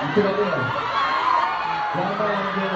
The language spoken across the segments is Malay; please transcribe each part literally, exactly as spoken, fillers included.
Itu dia. Siapa yang dia?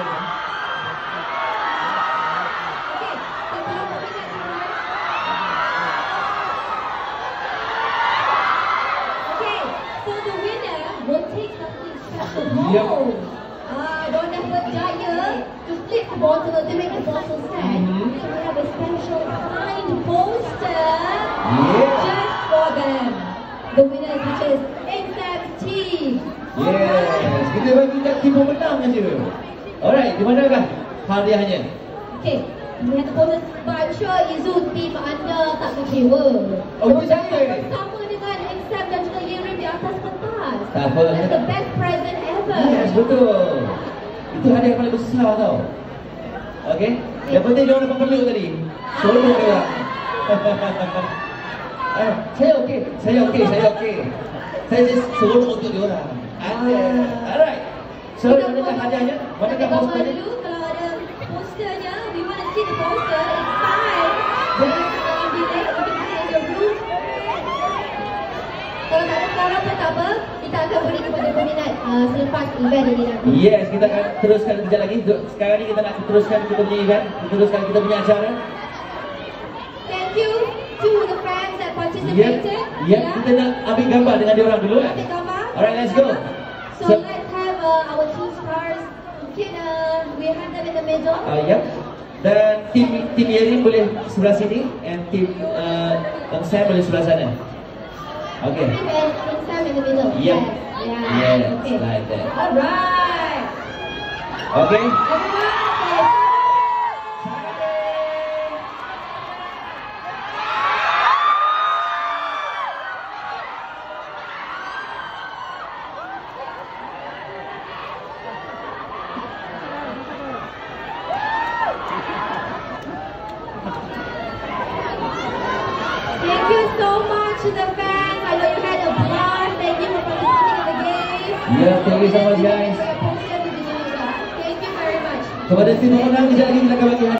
Yep. Uh, don't ever desire to flip the bottle or to make the bottle stand. Mm-hmm. So we have a special signed poster yeah. just for them. The winner which is Exam Team. Yes, kita bagi kat tim pemenang aja. Alright, di manakah hadiahnya? Okay, we have the poster, but I'm sure Izu team anda tak kecewa. Oh, so, saya. Bersama dengan Exam dan juga Yerim di atas pentas. Tak apa. That's the best present ever. Yes, betul. Itu hadiah yang paling besar tau. Okay, yang penting dia orang dapat peluk tadi. Tolong dia. eh, saya okey, saya okey, saya okey. Saya just suruh untuk dia orang. Ah. Alright. So, manakah hadiahnya? Manakah posternya? Dulu kalau ada posternya, we want to see the poster inside. Dengan dalam bilik, you can see in the room. Kalau tak ada sekarang pun tak apa, kita akan beri kepada peminat uh, selepas event ini nanti. Yes, kita akan teruskan sekejap lagi. Sekarang ni kita nak teruskan kita punya event, kita teruskan kita punya acara. Thank you to the fans that participated. Yep, yep. Yeah. Kita nak ambil gambar dengan dia orang dulu kan? Ambil gambar. Alright, let's go. So, so let's have uh, our two stars. Mungkin uh, we have them in the middle. Uh, yep. Dan tim tim Yerim boleh sebelah sini, and tim uh, Sam boleh sebelah sana. Okay. And, and Sam in the middle. Yep. Yes. Yeah. Yes, okay. like that. Alright. Okay. Everyone, thank you so much to the fans. I know you had a blast. Thank you for participating in the game. Yeah, thank you so much guys. Thank you very much. Kepada tim pemenang, kejap lagi kita akan bagi